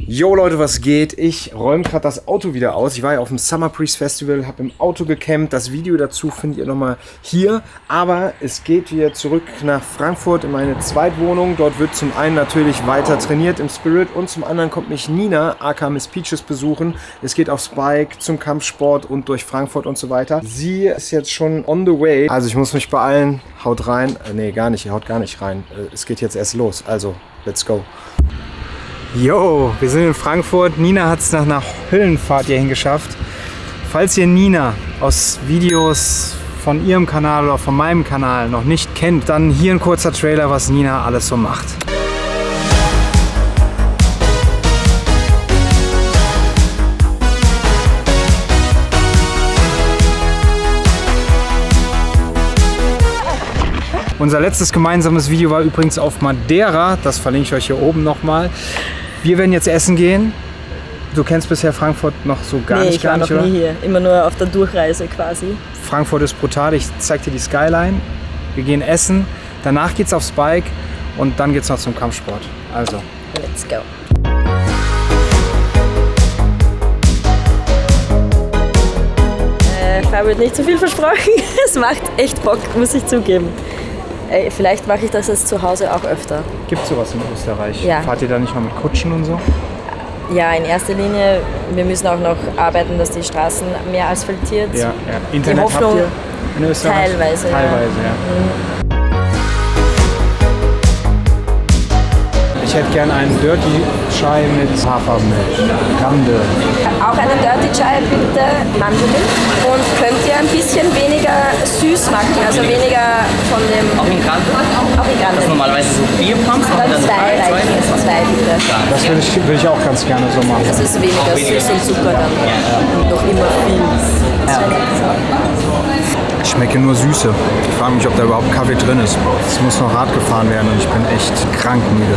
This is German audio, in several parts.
Jo Leute, was geht? Ich räume gerade das Auto wieder aus. Ich war ja auf dem Summer Breeze Festival, habe im Auto gecampt. Das Video dazu findet ihr nochmal hier. Aber es geht wieder zurück nach Frankfurt in meine Zweitwohnung. Dort wird zum einen natürlich weiter trainiert im Spirit und zum anderen kommt mich Nina, aka Miss Peaches, besuchen. Es geht aufs Bike, zum Kampfsport und durch Frankfurt und so weiter. Sie ist jetzt schon on the way. Also ich muss mich beeilen. Haut rein. Nee, gar nicht. Ihr haut gar nicht rein. Es geht jetzt erst los. Also, let's go. Jo, wir sind in Frankfurt. Nina hat es nach einer Höllenfahrt hierhin geschafft. Falls ihr Nina aus Videos von ihrem Kanal oder von meinem Kanal noch nicht kennt, dann hier ein kurzer Trailer, was Nina alles so macht. Unser letztes gemeinsames Video war übrigens auf Madeira. Das verlinke ich euch hier oben nochmal. Wir werden jetzt essen gehen. Du kennst bisher Frankfurt noch so gar nicht, ich war noch nie hier. Immer nur auf der Durchreise quasi. Frankfurt ist brutal. Ich zeig dir die Skyline. Wir gehen essen. Danach geht's aufs Bike und dann geht's noch zum Kampfsport. Also, let's go. Fabio hat nicht zu viel versprochen. Es macht echt Bock, muss ich zugeben. Vielleicht mache ich das jetzt zu Hause auch öfter. Gibt es sowas in Österreich? Ja. Fahrt ihr da nicht mal mit Kutschen und so? Ja, in erster Linie. Wir müssen auch noch arbeiten, dass die Straßen mehr asphaltiert. Ja, ja. Internet habt ihr in Österreich? Teilweise, ja. Ich hätte gerne einen Dirty Chai mit Hafermilch. Grande. Auch eine Dirty Chai bitte, Mandelmilch. Und könnt ihr ein bisschen weniger süß machen, also weniger von dem... Auch in Grande? Auch in Grande. Das ist normalerweise so 4 Pumps. Dann 2 bitte. Das würde ich auch ganz gerne so machen. Das ist weniger süß und Zucker dann. Und noch immer viel. Ich schmecke nur Süße. Ich frage mich, ob da überhaupt Kaffee drin ist. Es muss noch hart gefahren werden und ich bin echt krank müde.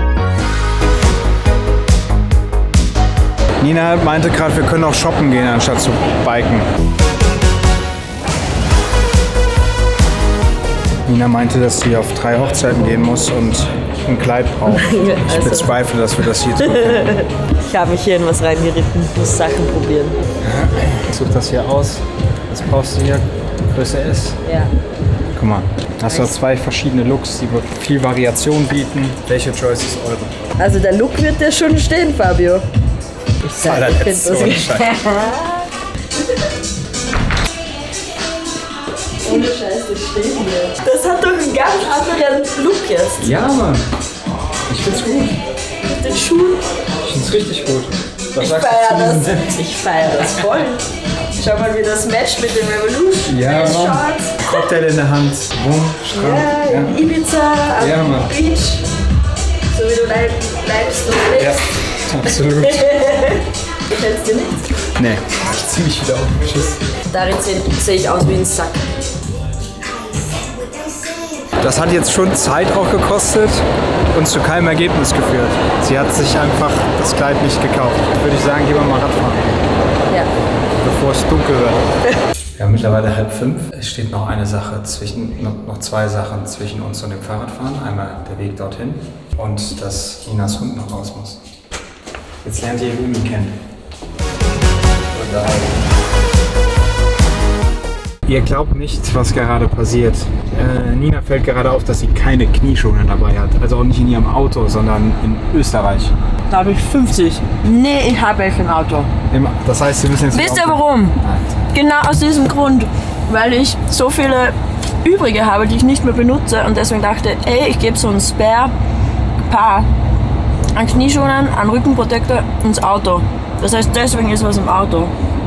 Nina meinte gerade, wir können auch shoppen gehen, anstatt zu biken. Nina meinte, dass sie auf 3 Hochzeiten gehen muss und ein Kleid braucht. Ich bezweifle, dass wir das hier tun können. Ich habe mich hier in was reingeritten, muss Sachen probieren. Such das hier aus. Was brauchst du hier? Größe S? Ja. Guck mal, hast du 2 verschiedene Looks, die viel Variation bieten. Welche Choice ist eure? Also der Look wird dir schon stehen, Fabio. Ich war der Letzte. Ohne Scheiß, das steht hier. Das hat doch einen ganz anderen Look jetzt. Ja, Mann. Ich find's gut. Mit den Schuhen. Ich find's richtig gut. Ich feiere das. Ich feiere das voll. Schau mal, wie das matcht mit dem Revolution. Ja, Mann. Cocktail in der Hand. Boom, Strand. Ja, in Ibiza, am Ja, Mann. Beach. So wie du bleibst und lebst. Ja, absolut. Gefällt's dir nicht? Nee, ich zieh mich wieder auf. Tschüss. Darin sehe ich aus wie ein Sack. Das hat jetzt schon Zeit auch gekostet und zu keinem Ergebnis geführt. Sie hat sich einfach das Kleid nicht gekauft. Würde ich sagen, gehen wir mal Radfahren. Ja. Bevor es dunkel wird. Wir haben mittlerweile 4:30. Es steht noch eine Sache noch 2 Sachen zwischen uns und dem Fahrradfahren. Einmal der Weg dorthin und dass Ninas Hund noch raus muss. Jetzt lernt ihr Lumi kennen. Ihr glaubt nicht, was gerade passiert. Nina fällt gerade auf, dass sie keine Knieschoner dabei hat. Also auch nicht in ihrem Auto, sondern in Österreich. Da habe ich 50. Nee, ich habe welche im Auto. Das heißt, Sie müssen jetzt... Wisst ihr warum? Genau aus diesem Grund. Weil ich so viele übrige habe, die ich nicht mehr benutze. Und deswegen dachte, ey, ich gebe so ein Spare-Paar an Knieschonern, an Rückenprotektor ins Auto. Das heißt, deswegen ist was im Auto.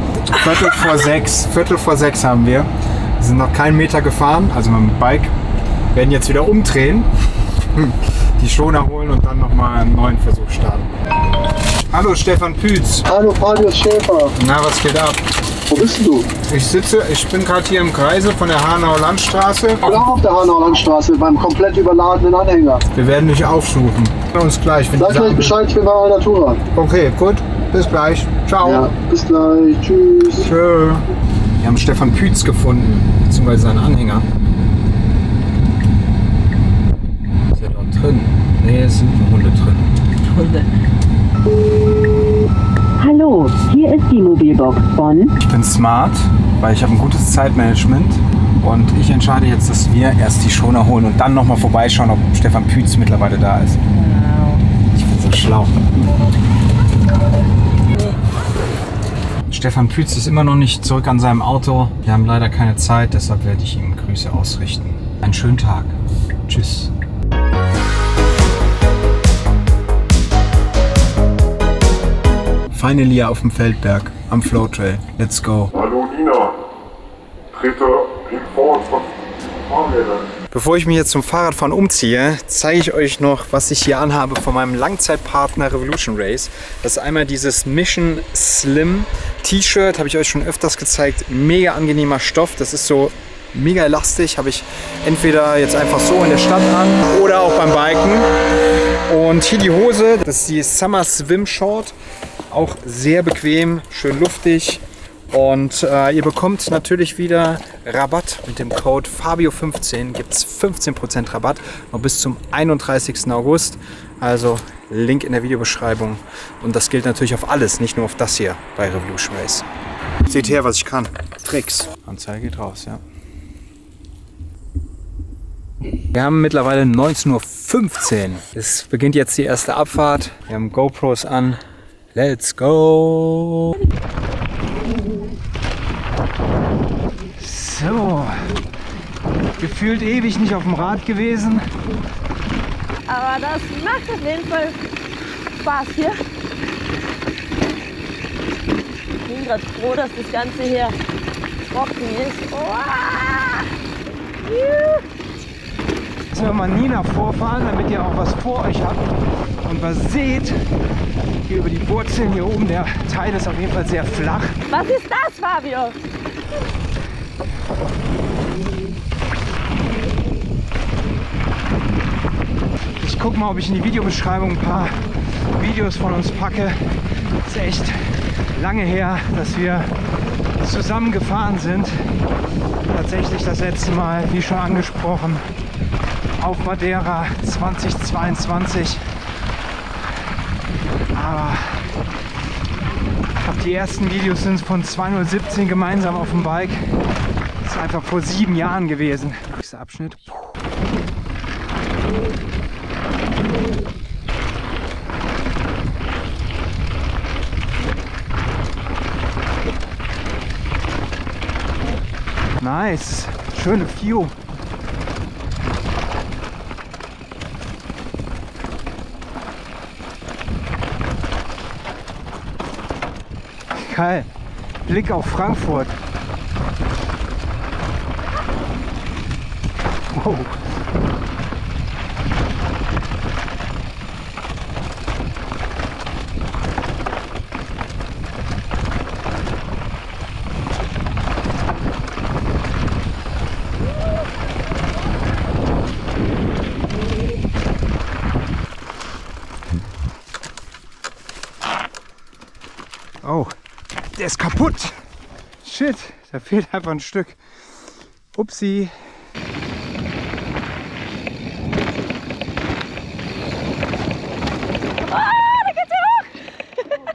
5:45 haben wir. Wir sind noch keinen Meter gefahren, also mit dem Bike. Werden jetzt wieder umdrehen, die Schoner holen und dann nochmal einen neuen Versuch starten. Hallo Stefan Pütz. Hallo Fabius Schäfer. Na, was geht ab? Wo bist du? Ich bin gerade hier im Kreise von der Hanauer Landstraße. Ich bin auch auf der Hanauer Landstraße beim komplett überladenen Anhänger. Wir werden dich aufsuchen. Uns gleich. Sag gleich Bescheid, ich bin bei Alnatura. Okay, gut. Bis gleich. Ciao. Ja, bis gleich. Tschüss. Tschö. Wir haben Stefan Pütz gefunden, beziehungsweise seinen Anhänger. Ist er dort drin? Nee, es sind nur Hunde drin. Hunde. T-Mobile-Box von. Ich bin smart, weil ich habe ein gutes Zeitmanagement und ich entscheide jetzt, dass wir erst die Schoner holen und dann nochmal vorbeischauen, ob Stefan Pütz mittlerweile da ist. Wow. Ich bin so schlau. Stefan Pütz ist immer noch nicht zurück an seinem Auto. Wir haben leider keine Zeit, deshalb werde ich ihm Grüße ausrichten. Einen schönen Tag. Tschüss. Finally auf dem Feldberg, am Flowtrail. Let's go. Hallo Nina, trete hinvor von Fahrrädern. Bevor ich mich jetzt zum Fahrradfahren umziehe, zeige ich euch noch, was ich hier anhabe von meinem Langzeitpartner Revolution Race. Das ist einmal dieses Mission Slim T-Shirt, habe ich euch schon öfters gezeigt. Mega angenehmer Stoff, das ist so mega elastisch, habe ich entweder jetzt einfach so in der Stadt an oder auch beim Biken. Und hier die Hose, das ist die Summer Swim Short. Auch sehr bequem, schön luftig und ihr bekommt natürlich wieder Rabatt mit dem Code Fabio15, gibt es 15% Rabatt noch bis zum 31. August, also Link in der Videobeschreibung und das gilt natürlich auf alles, nicht nur auf das hier bei Revolution Race. Seht her, was ich kann. Tricks. Anzeige geht raus, ja. Wir haben mittlerweile 19:15 Uhr. Es beginnt jetzt die erste Abfahrt, wir haben GoPros an. Let's go! So, gefühlt ewig nicht auf dem Rad gewesen. Aber das macht auf jeden Fall Spaß hier. Ich bin gerade froh, dass das Ganze hier trocken ist. Oh! Jetzt werden wir mal Nina vorfahren, damit ihr auch was vor euch habt und was seht. Hier über die Wurzeln hier oben, der Teil ist auf jeden Fall sehr flach. Was ist das, Fabio? Ich gucke mal, ob ich in die Videobeschreibung ein paar Videos von uns packe. Es ist echt lange her, dass wir zusammen gefahren sind. Tatsächlich das letzte Mal, wie schon angesprochen, auf Madeira 2022. Aber die ersten Videos sind von 2017 gemeinsam auf dem Bike. Das ist einfach vor 7 Jahren gewesen. Nächster Abschnitt. Nice, schöne View. Geil. Blick auf Frankfurt. Wow. Oh. Der ist kaputt. Shit, da fehlt einfach ein Stück. Upsi. Ah, da geht's ja hoch!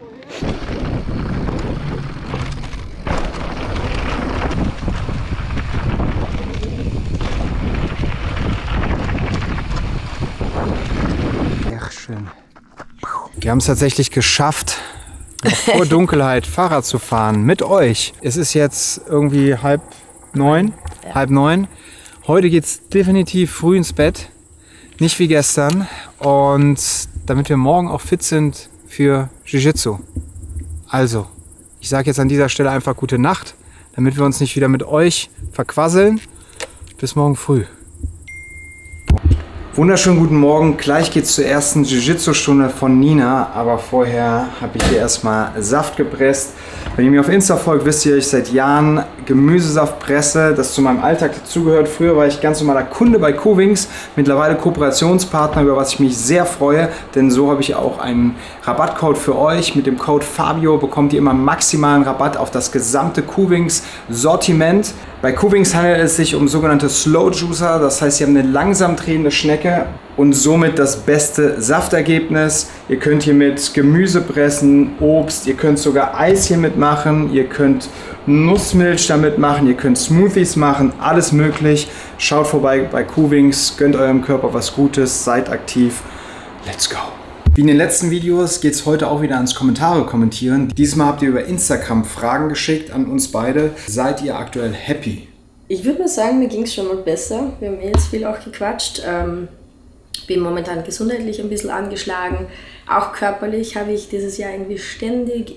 Ach, schön. Wir haben es tatsächlich geschafft, vor Dunkelheit Fahrrad zu fahren mit euch. Es ist jetzt irgendwie 8:30, ja. 8:30. Heute geht es definitiv früh ins Bett, nicht wie gestern. Und damit wir morgen auch fit sind für Jiu-Jitsu. Also, ich sage jetzt an dieser Stelle einfach gute Nacht, damit wir uns nicht wieder mit euch verquasseln. Bis morgen früh. Wunderschönen guten Morgen, gleich geht's zur ersten Jiu-Jitsu-Stunde von Nina, aber vorher habe ich hier erstmal Saft gepresst. Wenn ihr mir auf Insta folgt, wisst ihr, ich seit Jahren Gemüsesaft presse, das zu meinem Alltag dazugehört. Früher war ich ganz normaler Kunde bei Cowings, mittlerweile Kooperationspartner, über was ich mich sehr freue, denn so habe ich auch einen Rabattcode für euch. Mit dem Code Fabio bekommt ihr immer maximalen Rabatt auf das gesamte Cowings Sortiment. Bei Kuvings handelt es sich um sogenannte Slow Juicer, das heißt, sie haben eine langsam drehende Schnecke und somit das beste Saftergebnis. Ihr könnt hier mit Gemüse pressen, Obst, ihr könnt sogar Eis hier mitmachen, ihr könnt Nussmilch damit machen, ihr könnt Smoothies machen, alles möglich. Schaut vorbei bei Kuvings, gönnt eurem Körper was Gutes, seid aktiv. Let's go! Wie in den letzten Videos geht es heute auch wieder ans Kommentare kommentieren. Diesmal habt ihr über Instagram Fragen geschickt an uns beide. Seid ihr aktuell happy? Ich würde mal sagen, mir ging es schon mal besser. Wir haben jetzt viel auch gequatscht. Bin momentan gesundheitlich ein bisschen angeschlagen. Auch körperlich habe ich dieses Jahr irgendwie ständig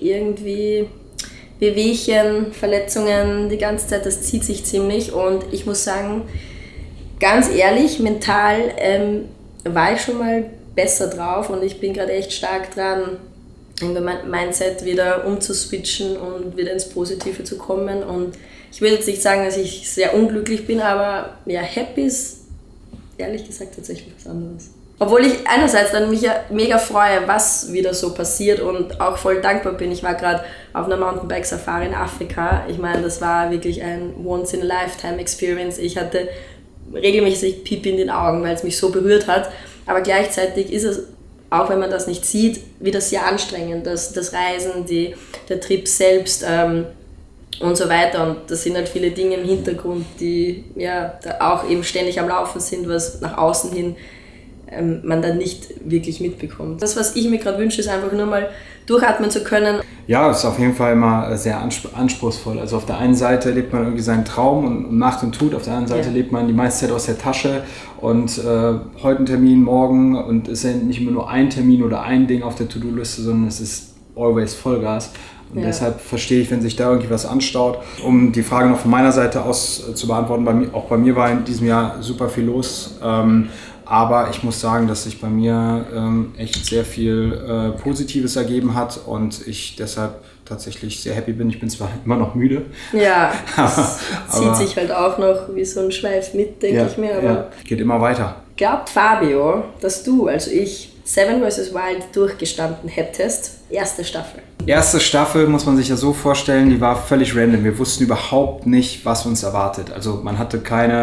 Wehwehchen, Verletzungen die ganze Zeit. Das zieht sich ziemlich und ich muss sagen, ganz ehrlich, mental war ich schon mal besser drauf und ich bin gerade echt stark dran, mein Mindset wieder umzuswitchen und wieder ins Positive zu kommen. Und ich will jetzt nicht sagen, dass ich sehr unglücklich bin, aber ja, happy ist ehrlich gesagt tatsächlich was anderes. Obwohl ich einerseits dann mich ja mega freue, was wieder so passiert und auch voll dankbar bin. Ich war gerade auf einer Mountainbike-Safari in Afrika. Ich meine, das war wirklich ein Once-in-a-Lifetime-Experience. Ich hatte regelmäßig Pipi in den Augen, weil es mich so berührt hat. Aber gleichzeitig ist es, auch wenn man das nicht sieht, wieder sehr anstrengend. Das Reisen, der Trip selbst und so weiter. Und das sind halt viele Dinge im Hintergrund, die ja auch eben ständig am Laufen sind, was nach außen hin man dann nicht wirklich mitbekommt. Das, was ich mir gerade wünsche, ist einfach nur mal durchatmen zu können. Ja, es ist auf jeden Fall immer sehr anspruchsvoll. Also auf der einen Seite lebt man irgendwie seinen Traum und macht und tut, auf der anderen Seite lebt man die meiste Zeit aus der Tasche und heute ein Termin, morgen und es ist ja nicht immer nur ein Termin oder ein Ding auf der To-Do-Liste, sondern es ist always Vollgas. Und deshalb verstehe ich, wenn sich da irgendwie was anstaut. Um die Frage noch von meiner Seite aus zu beantworten, auch bei mir war in diesem Jahr super viel los. Aber ich muss sagen, dass sich bei mir echt sehr viel Positives ergeben hat und ich deshalb tatsächlich sehr happy bin. Ich bin zwar immer noch müde. Ja, das zieht sich halt auch noch wie so ein Schweif mit, denke ich mir. Aber geht immer weiter. Glaubt Fabio, dass du, also ich, Seven vs. Wild durchgestanden hättest? Erste Staffel. Erste Staffel muss man sich ja so vorstellen, die war völlig random. Wir wussten überhaupt nicht, was uns erwartet. Also man hatte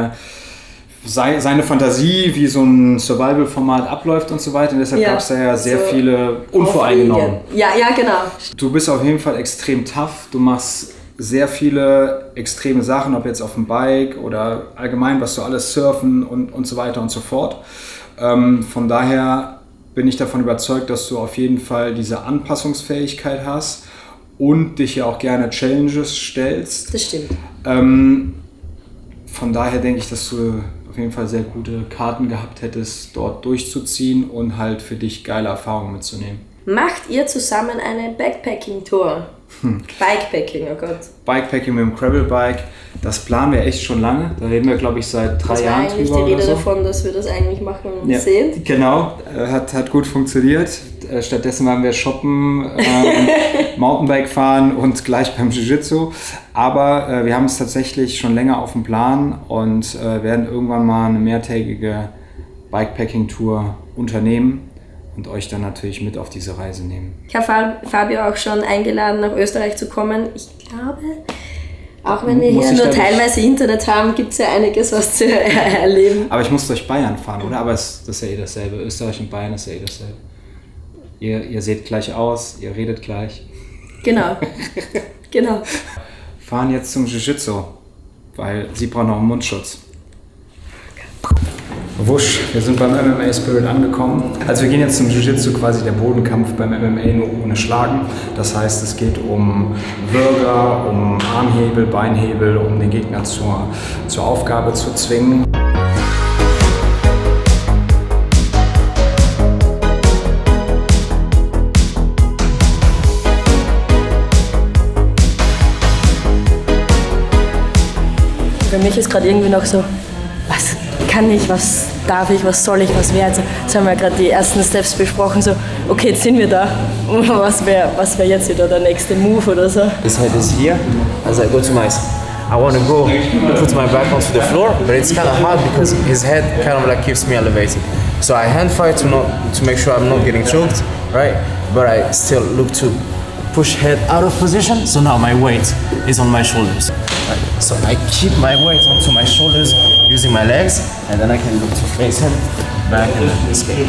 seine Fantasie, wie so ein Survival-Format abläuft und so weiter. Und deshalb gab es da ja sehr viele unvoreingenommen. Ja, genau. Du bist auf jeden Fall extrem tough. Du machst sehr viele extreme Sachen, ob jetzt auf dem Bike oder allgemein, was du alles surfen und so weiter und so fort. Von daher bin ich davon überzeugt, dass du auf jeden Fall diese Anpassungsfähigkeit hast und dich ja auch gerne Challenges stellst. Das stimmt. Von daher denke ich, dass du auf jeden Fall sehr gute Karten gehabt hättest, dort durchzuziehen und halt für dich geile Erfahrungen mitzunehmen. Macht ihr zusammen eine Backpacking-Tour? Bikepacking, oh Gott. Bikepacking mit dem Gravelbike, das planen wir echt schon lange. Da reden wir, glaube ich, seit 3 Jahren drüber. Das war eigentlich die Rede davon, dass wir das eigentlich machen sehen. Genau, hat gut funktioniert. Stattdessen waren wir shoppen, Mountainbike fahren und gleich beim Jiu-Jitsu. Aber wir haben es tatsächlich schon länger auf dem Plan und werden irgendwann mal eine mehrtägige Bikepacking-Tour unternehmen und euch dann natürlich mit auf diese Reise nehmen. Ich habe Fabio auch schon eingeladen, nach Österreich zu kommen. Ich glaube, auch wenn wir hier nur teilweise Internet haben, gibt es ja einiges, was zu erleben. Aber ich muss durch Bayern fahren, oder? Aber das ist ja eh dasselbe. Österreich und Bayern ist ja eh dasselbe. Ihr seht gleich aus, ihr redet gleich. Genau. Fahren jetzt zum Jiu-Jitsu, weil sie brauchen noch einen Mundschutz. Wusch, wir sind beim MMA Spirit angekommen. Also wir gehen jetzt zum Jiu-Jitsu, quasi der Bodenkampf beim MMA, nur ohne Schlagen. Das heißt, es geht um Würger, um Armhebel, Beinhebel, um den Gegner zur Aufgabe zu zwingen. Für mich ist gerade irgendwie noch so, was kann ich, was darf ich, was soll ich, was wäre. Jetzt haben wir gerade die ersten Steps besprochen, so, okay, jetzt sind wir da. Was wär jetzt wieder der nächste Move oder so? His head is here. As I go to my, I want to go put my back onto the floor, but it's kind of hard because his head kind of like keeps me elevated. So I hand fight to make sure I'm not getting choked, right? But I still look to push head out of position. So now my weight is on my shoulders. So I keep my weight onto my shoulders using my legs, and then I can look to face him, back and then escape.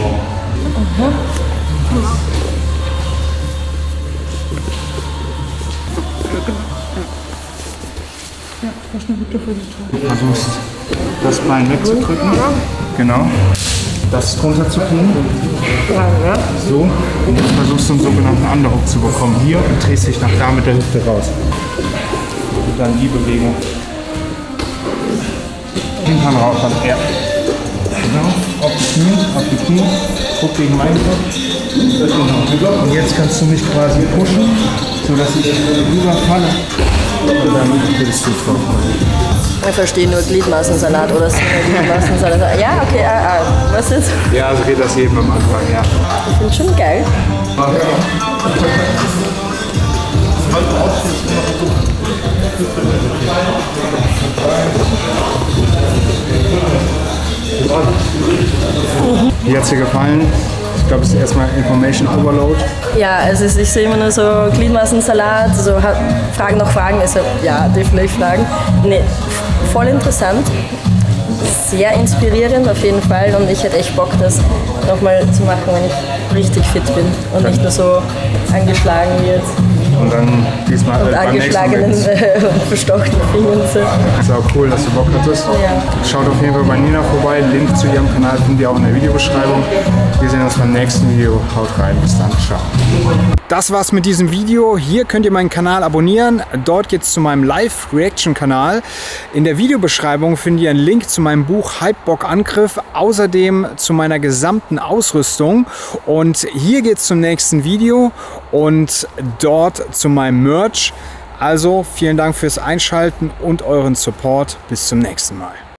Du versuchst das Bein wegzudrücken. Genau. Das runterzukriegen. So. Und du versuchst einen sogenannten Underhook zu bekommen. Hier und drehst dich nach da mit der Hüfte raus. Und dann die Bewegung. Hintern raus, dann er. Genau. Auf die Knie. Guck gegen meinen Kopf. Genau. Und jetzt kannst du mich quasi pushen, sodass ich rüberfalle. Und dann willst du drauf. Ich verstehe nur Gliedmaßensalat oder Gliedmaßensalat. Ja, okay, was jetzt? Ja, so geht das eben am Anfang, ja. Ich finde schon geil. Wie hat es dir gefallen? Ich glaube, es ist erstmal Information Overload. Ja, also ich sehe immer nur so Gliedmaßensalat, so Fragen nach Fragen, also ja, definitiv Fragen. Nee, voll interessant, sehr inspirierend auf jeden Fall und ich hätte echt Bock, das nochmal zu machen, wenn ich richtig fit bin und nicht nur so angeschlagen wie jetzt. Und dann diesmal Und angeschlagenen und verstockten Fingern. So. Ist auch cool, dass du Bock hattest. Ja. Schaut auf jeden Fall bei Nina vorbei. Link zu ihrem Kanal findet ihr auch in der Videobeschreibung. Wir sehen uns beim nächsten Video. Haut rein. Bis dann. Ciao. Das war's mit diesem Video. Hier könnt ihr meinen Kanal abonnieren. Dort geht's zu meinem Live-Reaction-Kanal. In der Videobeschreibung findet ihr einen Link zu meinem Buch Hypebock Angriff. Außerdem zu meiner gesamten Ausrüstung. Und hier geht's zum nächsten Video und dort zu meinem Merch. Also vielen Dank fürs Einschalten und euren Support. Bis zum nächsten Mal.